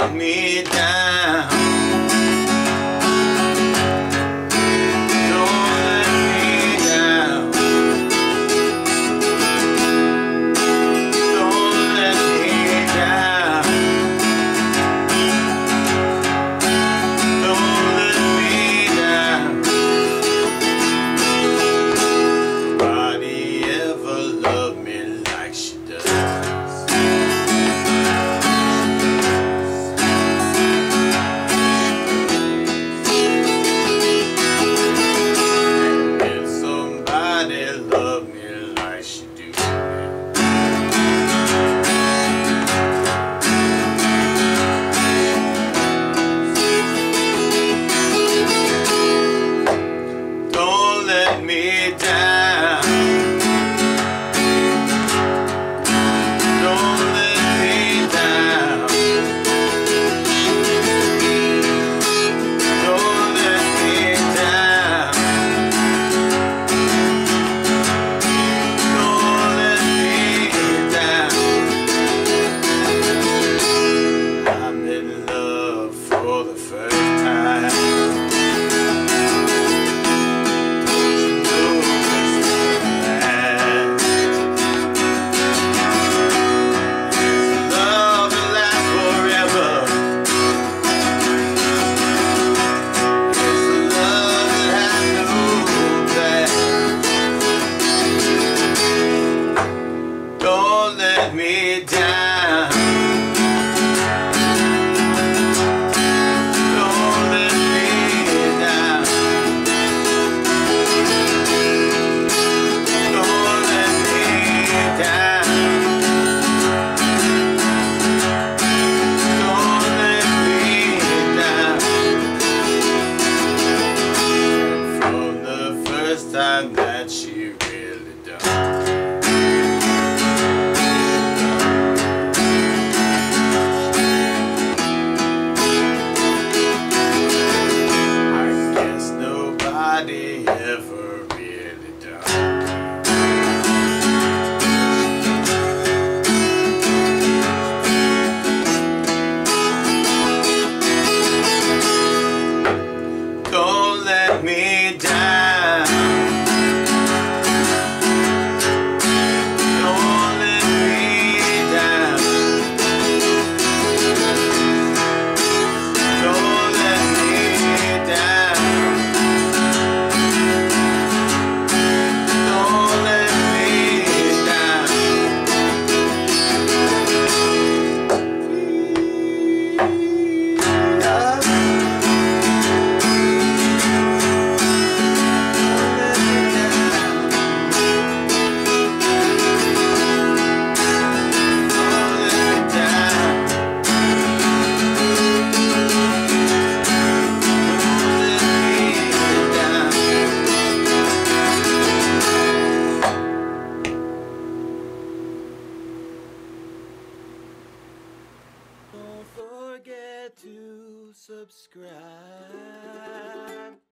let me down. Don't let me down. Don't let me down. Don't let me down. Nobody ever loved me like she does. Let me down. Don't let me down. Don't let me down. Don't let me down. I'm in love for the first time. Don't let me down. Don't let me down. Don't let me down. Don't let me down. From the first time that she really done. Nobody ever really done. Don't let me down. Don't let me down. Don't let me down. Don't forget to subscribe.